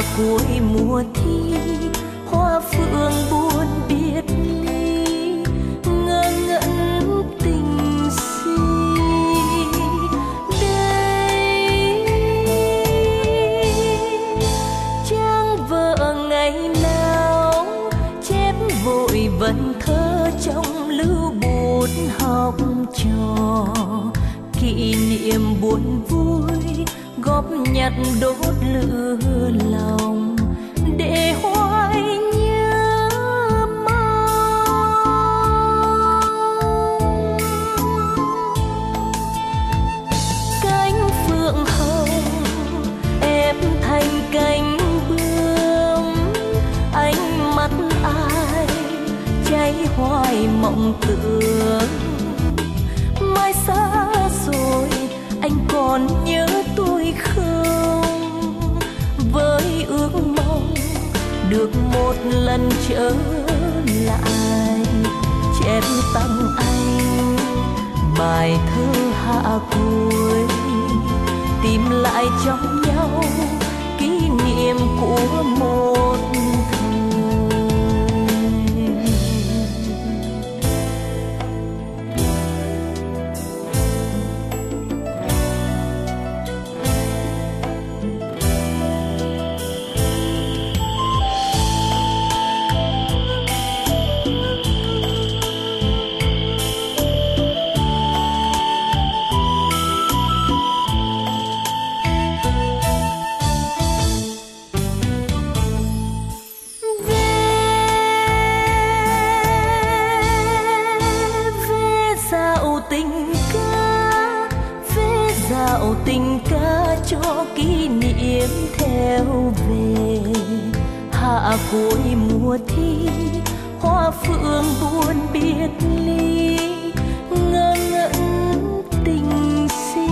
hạ cuối mùa thi, hoa phượng buồn biệt ly, ngơ ngẩn tình si. Đây trang vợ ngày nào chép vội vần thơ trong lưu bút học trò, kỷ niệm buồn vui góp nhặt đốt lửa lòng để hoài nhớ mong. Cánh phượng hồng ép thành cánh bướm, ánh mắt ai cháy hoài mộng tưởng. Mai xa rồi anh còn nhớ tôi không, với ước mong được một lần trở lại, chép tặng anh bài thơ hạ cuối, tìm lại trong nhau kỷ niệm của một tình ca cho kỷ niệm theo về. Hạ cuối mùa thi, hoa phượng buồn biệt ly, ngơ ngẩn tình si.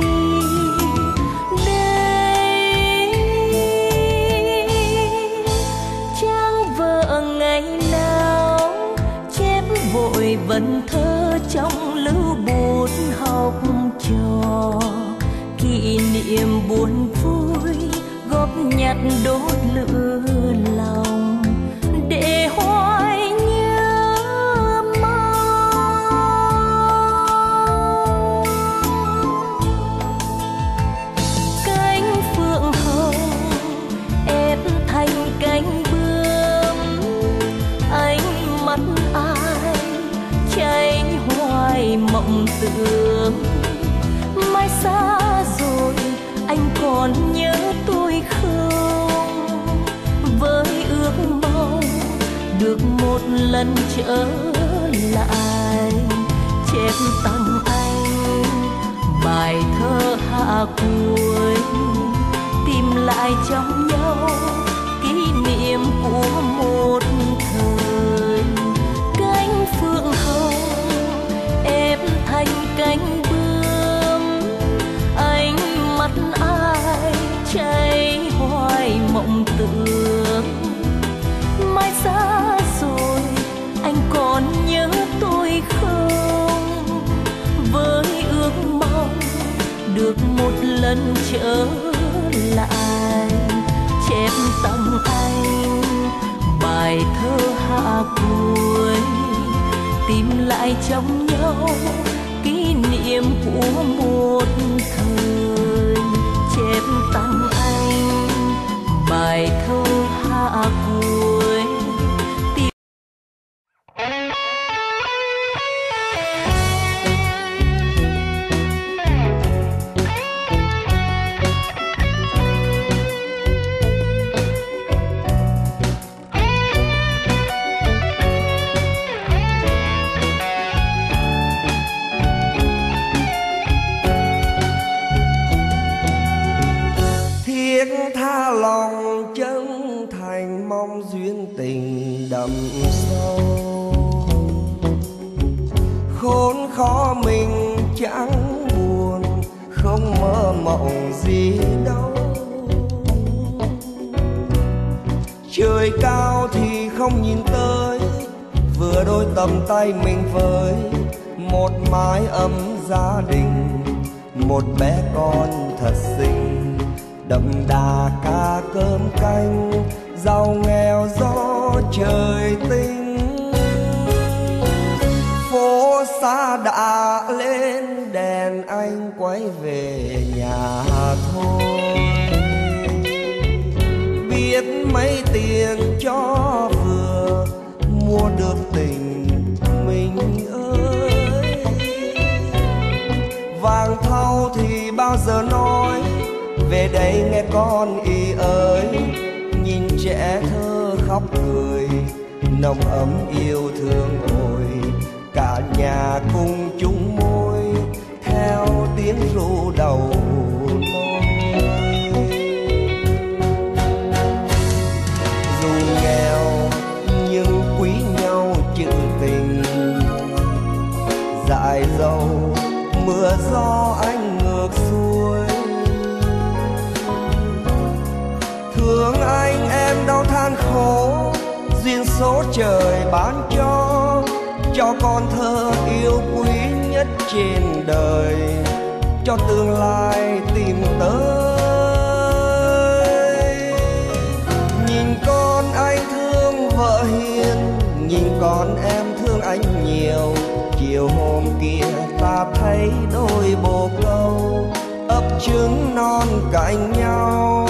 Đây trang vợ ngày nào chép vội vần thơ trong lưu bút học trò, kỷ niệm buồn vui góp nhặt đốt lửa lòng để hoài nhớ mong. Cánh phượng hồng ép thành cánh bướm, ánh mắt ai cháy hoài mộng tưởng. Mai xa rồi anh còn nhớ tôi không, với ước mong được một lần trở lại, chép tặng anh bài thơ hạ cuối, tìm lại trong nhau kỷ niệm của một thời. Cánh phượng hồng ép thành cánh mắt ai cháy hoài mộng tưởng. Mai xa rồi anh còn nhớ tôi không, với ước mong được một lần trở lại, chép tặng anh bài thơ hạ cuối, tìm lại trong nhau kỷ niệm của một thời. Chép tặng anh bài thơ hạ cuối. Tha lòng chân thành mong duyên tình đậm sâu, khốn khó mình chẳng buồn, không mơ mộng gì đâu. Trời cao thì không nhìn tới, vừa đôi tầm tay mình với một mái ấm gia đình, một bé con thật xinh đậm đà ca cơm canh, giàu nghèo do trời tinh. Phố xa đã lên đèn, anh quay về nhà thôi. Biết mấy tiền cho vừa mua được tình mình ơi. Vàng thau thì bao giờ nói, về đây nghe con ý ơi. Nhìn trẻ thơ khóc cười, nồng ấm yêu thương ôi. Cả nhà cùng chung môi, theo tiếng ru đầu nôi. Dù nghèo nhưng quý nhau chữ tình, dại dầu mưa gió anh ngược xuôi. Thương anh em đau than khổ, duyên số trời ban cho con thơ yêu quý nhất trên đời, cho tương lai tìm tới. Nhìn con anh thương vợ hiền, nhìn con em thương anh nhiều. Chiều hôm kia ta thấy đôi bồ câu, ấp trứng non cạnh nhau.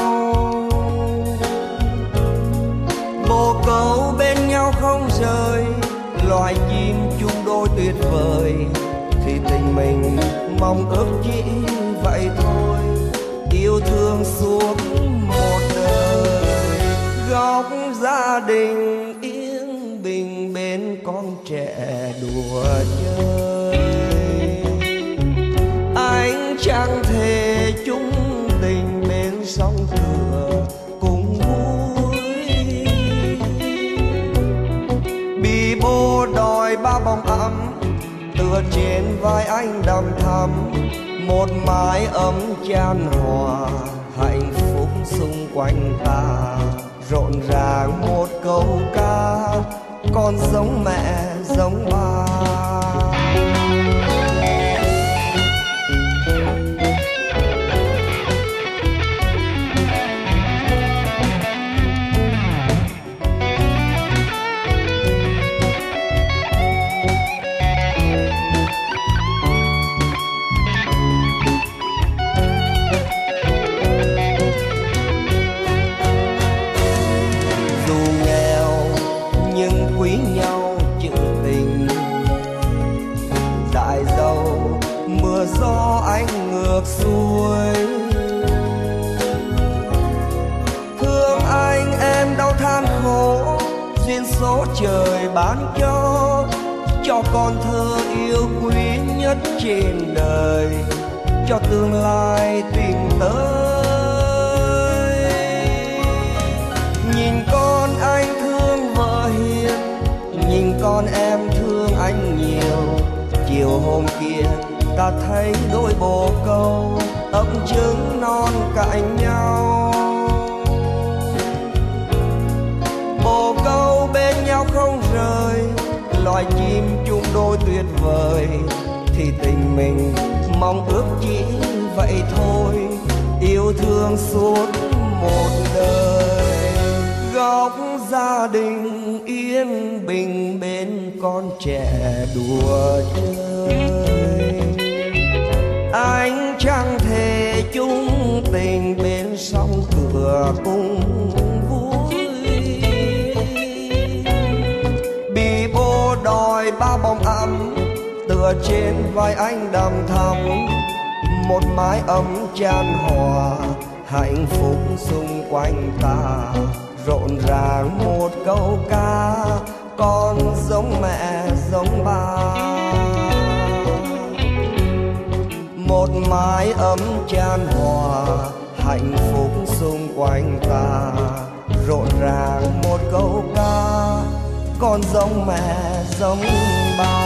Bồ câu bên nhau không rời, loài chim chung đôi tuyệt vời. Thì tình mình mong ước chỉ vậy thôi, yêu thương suốt một đời. Góc gia đình yên bình, bên con trẻ đùa chơi. Anh chẳng thể chung tình bên sông cửa cùng vui. Bị bố đòi ba bóng ấm, tựa trên vai anh đầm thắm. Một mái ấm chan hòa, hạnh phúc xung quanh ta. Rộn ràng một câu ca, con giống mẹ giống ba. Gió anh ngược xuôi. Thương anh em đau than khổ, duyên số trời ban cho con thơ yêu quý nhất trên đời, cho tương lai tìm tới. Nhìn con anh thương vợ hiền, nhìn con em thương anh nhiều. Chiều hôm kia ta thấy đôi bồ câu, ấp trứng non cạnh nhau. Bồ câu bên nhau không rời, loài chim chung đôi tuyệt vời. Thì tình mình mong ước chỉ vậy thôi, yêu thương suốt một đời. Góc gia đình yên bình, bên con trẻ đùa chơi. Anh chẳng thể chung tình bên sông cửa cùng vui. Bị bố đòi ba bóng ấm, tựa trên vai anh đầm thắm. Một mái ấm chan hòa, hạnh phúc xung quanh ta. Rộn ràng một câu ca, con giống mẹ giống ba. Một mái ấm chan hòa, hạnh phúc xung quanh ta. Rộn ràng một câu ca, con giống mẹ giống ba.